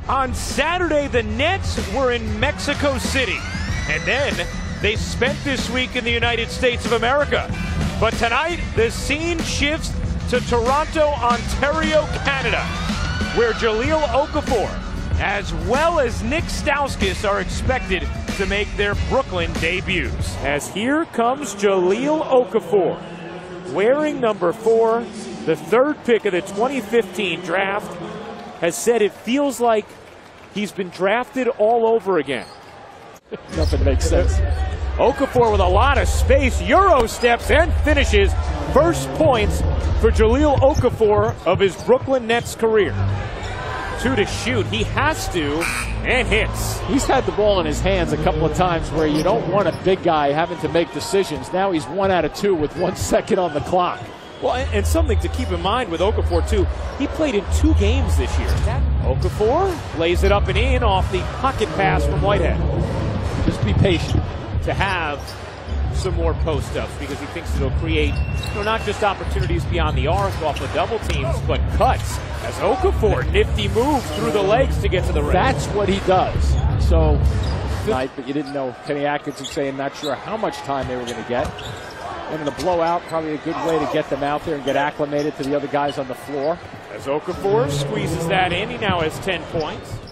On Saturday, the Nets were in Mexico City, and then they spent this week in the United States of America. But tonight, the scene shifts to Toronto, Ontario, Canada, where Jahlil Okafor, as well as Nick Stauskas, are expected to make their Brooklyn debuts. As here comes Jahlil Okafor, wearing number 4, the 3rd pick of the 2015 draft, has said it feels like he's been drafted all over again. Nothing makes sense. Okafor with a lot of space, Euro steps and finishes. First points for Jahlil Okafor of his Brooklyn Nets career. 2 to shoot, he has to, and hits. He's had the ball in his hands a couple of times where you don't want a big guy having to make decisions. Now he's 1 out of 2 with 1 second on the clock. Well, and something to keep in mind with Okafor, too, he played in 2 games this year. Okafor lays it up and in off the pocket pass from Whitehead. Just be patient. To have some more post-ups because he thinks it'll create, not just opportunities beyond the arc off of double teams, but cuts. As Okafor, nifty move through the legs to get to the rim. That's what he does. So, tonight, but you didn't know. Kenny Atkinson saying not sure how much time they were going to get. And the blowout, probably a good way to get them out there and get acclimated to the other guys on the floor. As Okafor squeezes that in, he now has 10 points.